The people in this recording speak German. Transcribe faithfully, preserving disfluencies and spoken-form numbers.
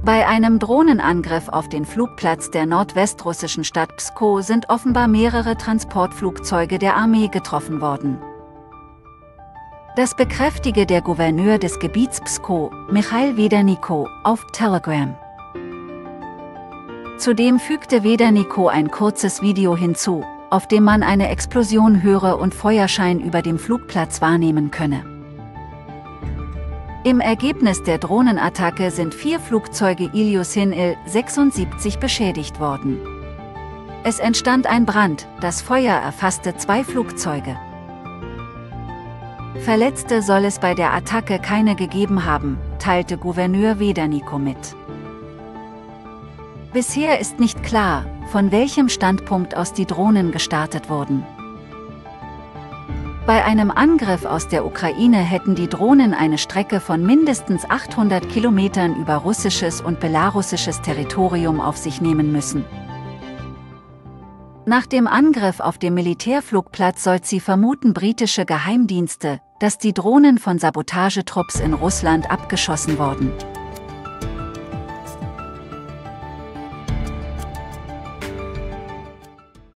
Bei einem Drohnenangriff auf den Flugplatz der nordwestrussischen Stadt Pskow sind offenbar mehrere Transportflugzeuge der Armee getroffen worden. Das bekräftige der Gouverneur des Gebiets Pskow, Michail Vederniko, auf Telegram. Zudem fügte Vederniko ein kurzes Video hinzu, auf dem man eine Explosion höre und Feuerschein über dem Flugplatz wahrnehmen könne. Im Ergebnis der Drohnenattacke sind vier Flugzeuge Ilyushin Il sechsundsiebzig beschädigt worden. Es entstand ein Brand, das Feuer erfasste zwei Flugzeuge. Verletzte soll es bei der Attacke keine gegeben haben, teilte Gouverneur Vederniko mit. Bisher ist nicht klar, von welchem Standpunkt aus die Drohnen gestartet wurden. Bei einem Angriff aus der Ukraine hätten die Drohnen eine Strecke von mindestens achthundert Kilometern über russisches und belarussisches Territorium auf sich nehmen müssen. Nach dem Angriff auf dem Militärflugplatz Sotschi vermuten britische Geheimdienste, dass die Drohnen von Sabotagetrupps in Russland abgeschossen wurden.